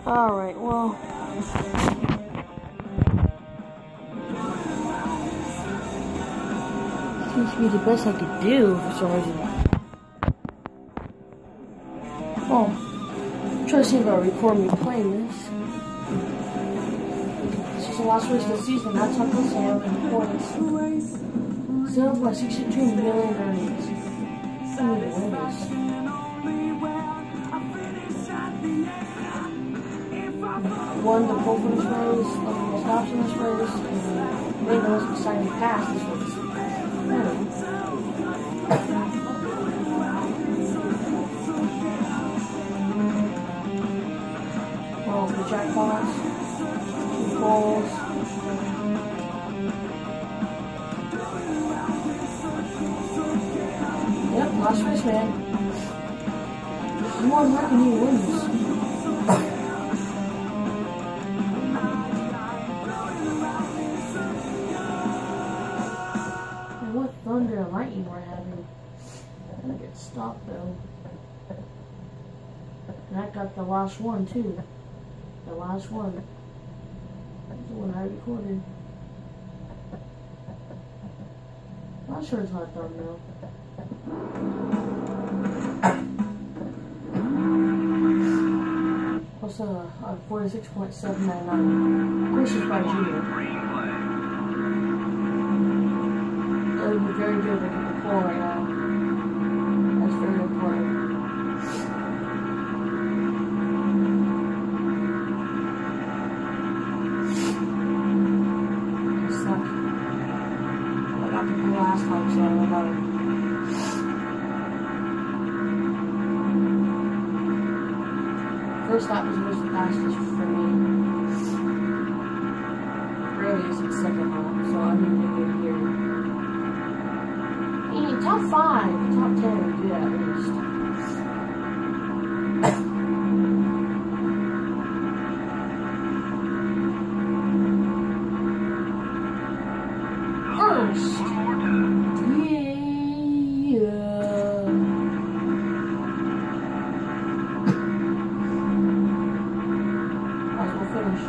Alright, well. Seems to be the best I could do for some reason. Well, I'm trying to see if I record me playing this. This is the last race of the season. That's how close I am to record this. 7.62 million earnings. I need to win this. Won the pole for this race, won the most laps in this race, and made the most exciting pass this race. Well, the jackpots, 2 poles. Yep, last race, man. More than likely need to win this. Thunder and lightning we're having. I'm gonna get stopped though. And I got the last one too. The last one. That's the one I recorded. Not sure it's not done though. What's on 46.799? Of course it's by Junior. It would be very good to get the pole right now. That's very important. I suck. I got the pole last time, so I don't know. First lap was always the fastest for me. Rarely is it second lap, so I'm going to get here. Top 5, top 10 would be good at least. First! Yeah! Might as well finish.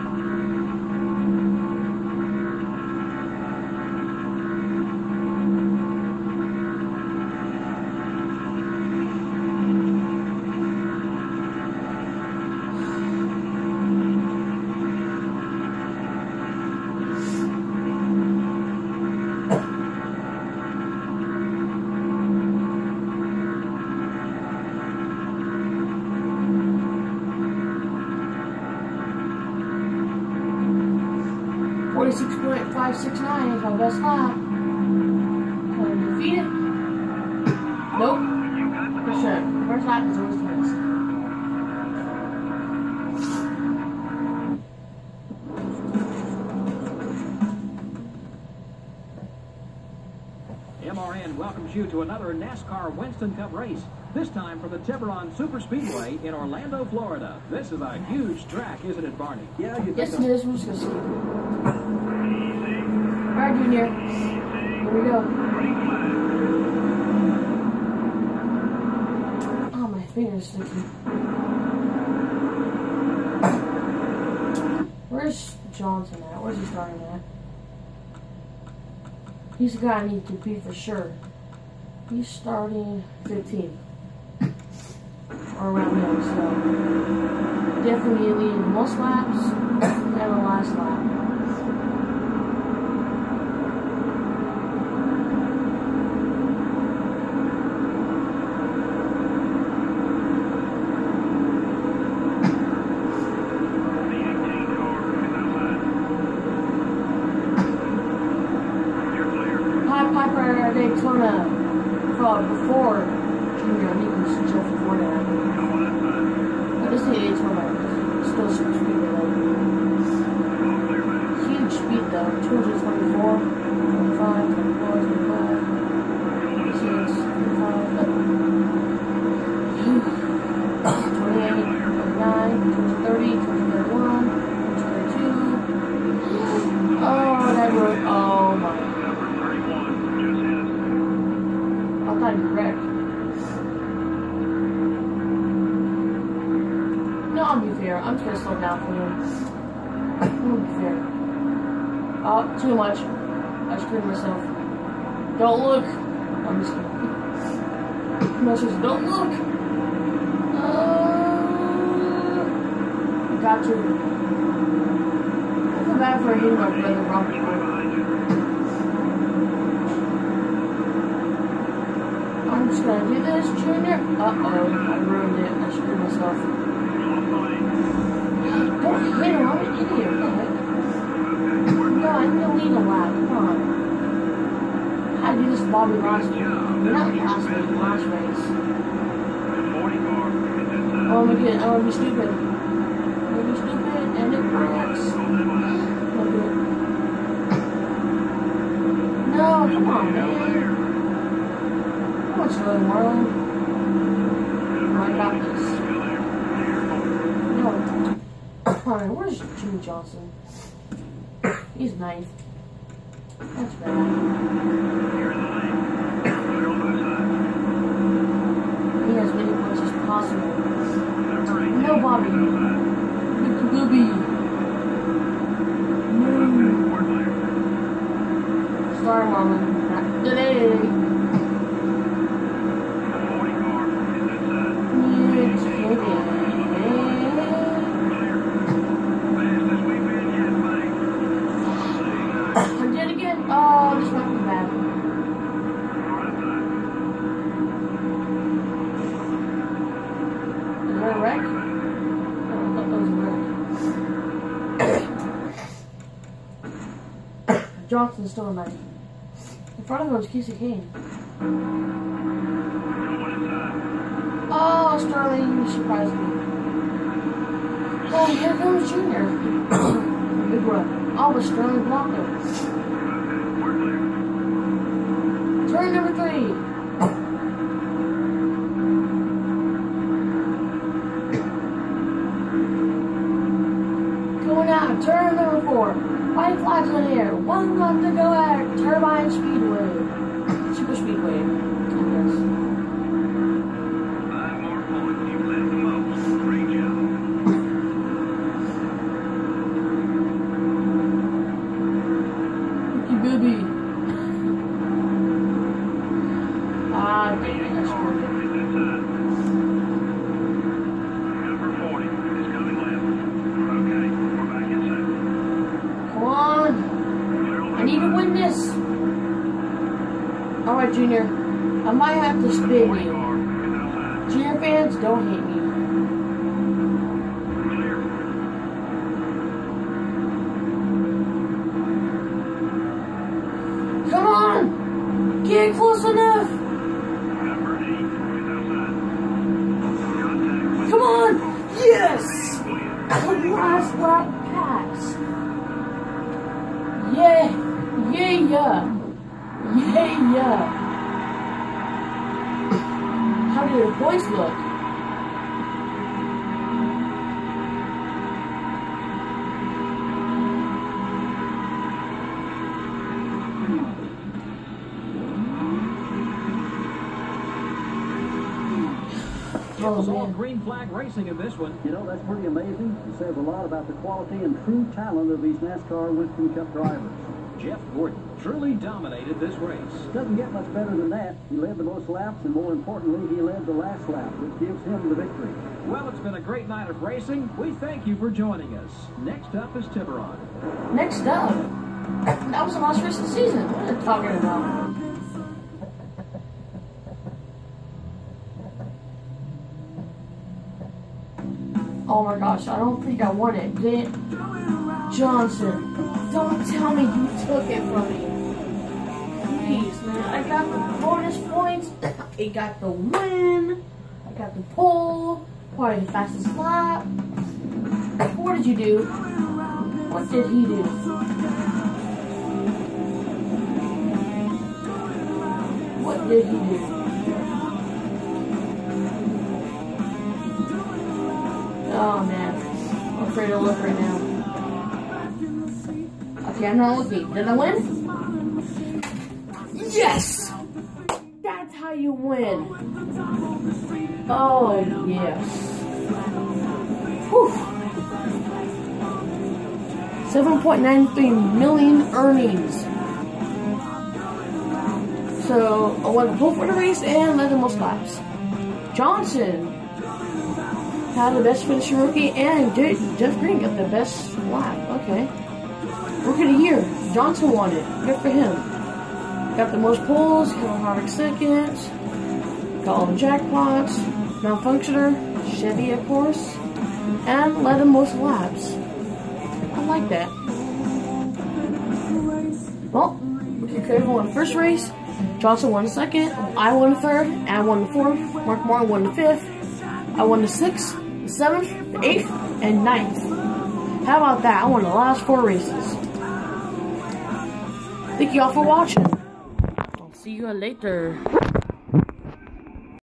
.569 is my best lap. Can I defeat it? Nope. For sure. First lap is always the best. MRN welcomes you to another NASCAR Winston Cup race. This time from the Tiburon Superspeedway in Orlando, Florida. This is a huge track, isn't it, Barney? Yeah, yes, it is. We're just going to see. Alright, Junior. Here we go. Oh, my finger's sticky. Where's Johnson at? Where's he starting at? He's the guy I need to beat for sure. He's starting 15. Or around there, so definitely leading the most laps and the last lap. Daytona before Junior, I think it was just before that. I just need Daytona, still super speed related. I'll be fair. I'm just gonna slow down for him. I'll be fair. Oh, too much. I screwed myself. Don't look. I'm just kidding. Message, don't look. Got to. I feel bad for hitting my brother wrong. I'm just gonna do this, Junior. Uh-oh, I ruined it. I screwed myself. Don't hit him, I'm an idiot. What the heck? No, I need to lead a lap. Come on. I do this Bobby last week. Not last week, last race. Oh my god, I'm gonna be stupid. I'm gonna be stupid, and it works. Okay. No, come on, man. Come on, Sterling Marlin. I got this. No. Alright, where's Jimmy Johnson? He's ninth. That's bad. He has many points as possible. No, Bobby. Mickey Booby. Sorry, Mama. Not today. I did again. Oh, this might be bad. Is that a wreck? Oh, I thought that was a wreck. Johnson's still a knife. In front of him was Casey Kane. Oh, Sterling, you surprised me. Oh, here comes Junior. Big run. Oh, but Sterling blocked him. Turn number 3. Going out, turn number 4. White flags in the air. 1 lap to go at Turbine Speedway. Super Speedway, I guess. 5 more points. You led the most. Great job. Ricky Booby. Ah, dang it, I screwed it. Number 40 is coming left. Okay, we're back in second. Come on. I need to win this. Alright, Junior. I might have to spin you. Junior fans, don't hate me. Come on! Get close enough! Come on! Yes! Last lap pass. Yeah! Yeah, yeah! Yeah, yeah! How do your points look? It was all green flag racing in this one. You know, that's pretty amazing. It says a lot about the quality and true talent of these NASCAR Winston Cup drivers. Jeff Gordon truly dominated this race. Doesn't get much better than that. He led the most laps, and more importantly, he led the last lap, which gives him the victory. Well, it's been a great night of racing. We thank you for joining us. Next up is Tiburon. Next up? That was the last race of the season. What are you talking about? Oh my gosh, I don't think I won it. Did Johnson, don't tell me you took it from me. Please, man. I got the bonus points. I got the win. I got the pole. Probably the fastest lap. What did you do? What did he do? What did he do? Oh man, I'm afraid to look right now. Okay, I'm not looking. Did I win? Yes! That's how you win. Oh yes. Whew. 7.93 million earnings. So I won the pole for the race and led the most laps. Johnson had the best finishing rookie, and Jeff Green got the best lap. Okay. Rookie of the year, Johnson won it. Good for him. Got the most poles, Kevin Harvick second. Got all the jackpots. Malfunctioner, Chevy of course. And led the most laps. I like that. Well, Rookie Craven won the first race. Johnson won the second. I won the third. Adam won the fourth. Mark Martin won the fifth. I won the 6th, the 7th, the 8th, and 9th. How about that? I won the last 4 races. Thank you all for watching. I'll see you later.